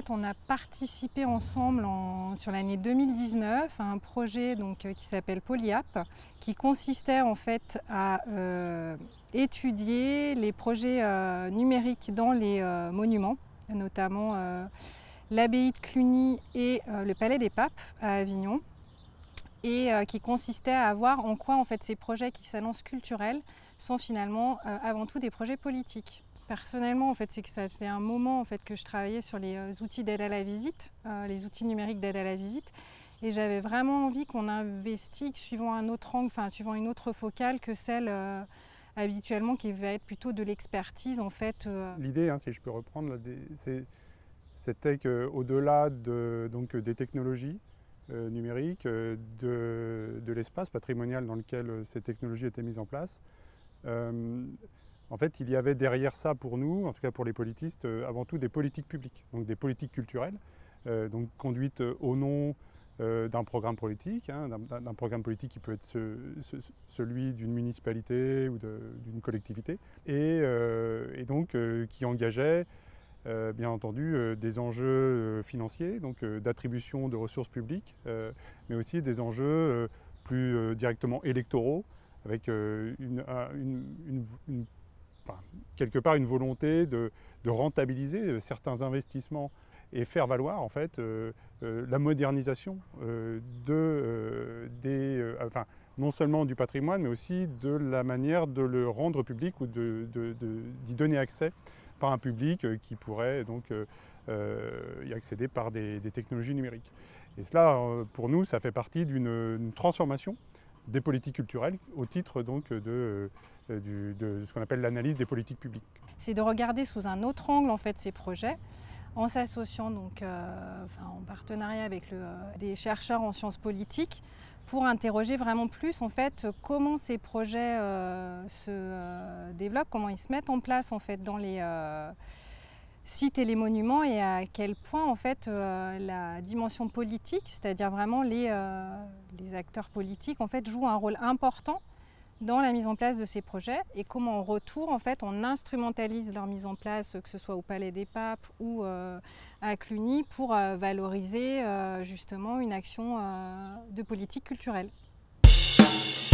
fait, on a participé ensemble sur l'année 2019 à un projet qui s'appelle Polyap, qui consistait en fait à étudier les projets numériques dans les monuments, notamment l'abbaye de Cluny et le Palais des Papes à Avignon, et qui consistait à voir en quoi en fait, ces projets qui s'annoncent culturels sont finalement avant tout des projets politiques. Personnellement, en fait, c'est que ça faisait un moment en fait, que je travaillais sur les outils d'aide à la visite, les outils numériques d'aide à la visite, et j'avais vraiment envie qu'on investigue suivant un autre angle, suivant une autre focale que celle habituellement qui va être plutôt de l'expertise en fait. L'idée, si je peux reprendre, c'était qu'au-delà des technologies numériques, de l'espace patrimonial dans lequel ces technologies étaient mises en place, en fait, il y avait derrière ça pour nous, en tout cas pour les politistes, avant tout des politiques publiques, donc des politiques culturelles, donc conduites au nom d'un programme politique, d'un programme politique qui peut être celui d'une municipalité ou d'une collectivité, et donc qui engageait bien entendu des enjeux financiers, donc d'attribution de ressources publiques, mais aussi des enjeux plus directement électoraux, avec quelque part une volonté de rentabiliser certains investissements et faire valoir en fait la modernisation non seulement du patrimoine, mais aussi de la manière de le rendre public ou d'y donner accès par un public qui pourrait donc y accéder par des technologies numériques. Et cela, pour nous, ça fait partie d'une transformation des politiques culturelles au titre donc de ce qu'on appelle l'analyse des politiques publiques. C'est de regarder sous un autre angle en fait ces projets, en s'associant donc en partenariat avec des chercheurs en sciences politiques pour interroger vraiment plus en fait comment ces projets se développent, comment ils se mettent en place en fait dans les sites et les monuments, et à quel point en fait la dimension politique, c'est-à-dire vraiment les acteurs politiques en fait jouent un rôle important dans la mise en place de ces projets, et comment en retour en fait on instrumentalise leur mise en place, que ce soit au Palais des Papes ou à Cluny, pour valoriser justement une action de politique culturelle. Ça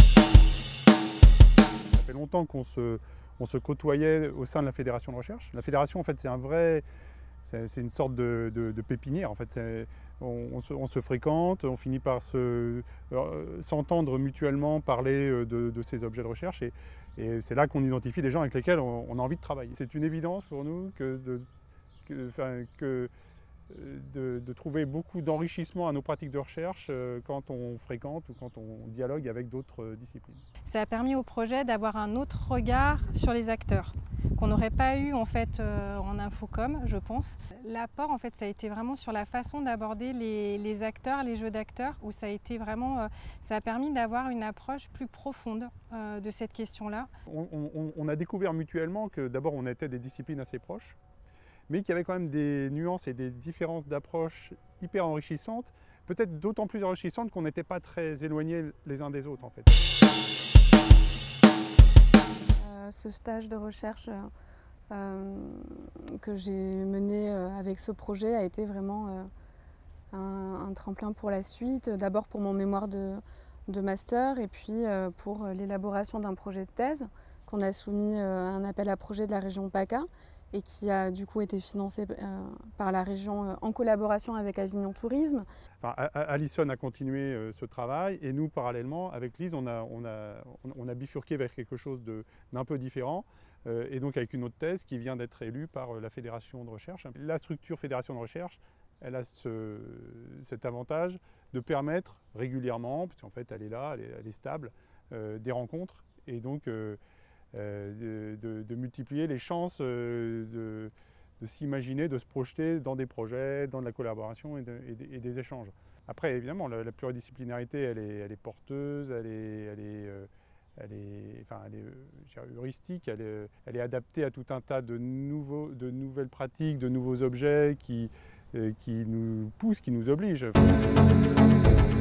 fait longtemps qu'on se côtoyait au sein de la Fédération de recherche. La Fédération, en fait, c'est une sorte de pépinière. En fait, on se fréquente, on finit par s'entendre mutuellement parler de ces objets de recherche, et c'est là qu'on identifie des gens avec lesquels on a envie de travailler. C'est une évidence pour nous de trouver beaucoup d'enrichissement à nos pratiques de recherche quand on fréquente ou quand on dialogue avec d'autres disciplines. Ça a permis au projet d'avoir un autre regard sur les acteurs qu'on n'aurait pas eu en fait en infocom, je pense. L'apport en fait, ça a été vraiment sur la façon d'aborder les acteurs, les jeux d'acteurs, où ça a été vraiment, ça a permis d'avoir une approche plus profonde de cette question-là. On a découvert mutuellement que d'abord on était des disciplines assez proches, mais qu'il y avait quand même des nuances et des différences d'approche hyper enrichissantes, peut-être d'autant plus enrichissantes qu'on n'était pas très éloignés les uns des autres en fait. Ce stage de recherche que j'ai mené avec ce projet a été vraiment un tremplin pour la suite, d'abord pour mon mémoire de master, et puis pour l'élaboration d'un projet de thèse qu'on a soumis à un appel à projet de la région PACA, et qui a du coup été financé par la région en collaboration avec Avignon Tourisme. Alison a continué ce travail, et nous parallèlement avec Lise on a bifurqué vers quelque chose d'un peu différent, et donc avec une autre thèse qui vient d'être élue par la Fédération de recherche. La structure Fédération de recherche, elle a cet avantage de permettre régulièrement, parce qu'en fait elle est là, elle est stable, des rencontres, et donc de multiplier les chances de s'imaginer, de se projeter dans des projets, dans de la collaboration et des échanges. Après, évidemment, la pluridisciplinarité, elle est porteuse, elle est heuristique, elle est adaptée à tout un tas de nouvelles pratiques, de nouveaux objets qui nous poussent, qui nous obligent.